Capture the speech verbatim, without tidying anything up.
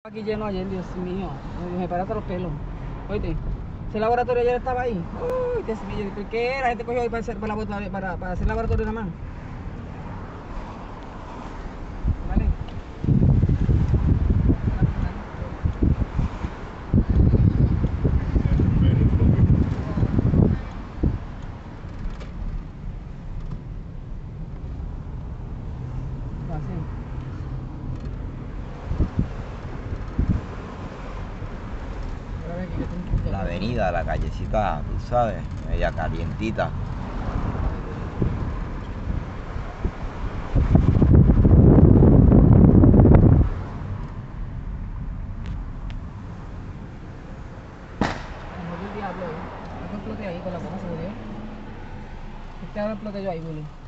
Aquí lleno ayer, Dios mío, me paraste los pelos. Oíste, ese laboratorio ayer estaba ahí. Uy, Dios mío, ¿por qué la gente cogió ahí para hacer, para, para, para hacer laboratorio nada más? ¿Vale? Así. La avenida, la callecita, tú sabes, media calientita. El diablo, ¿eh? No exploté ahí con la bomba, se murió. Este ahora exploté yo ahí, Willy.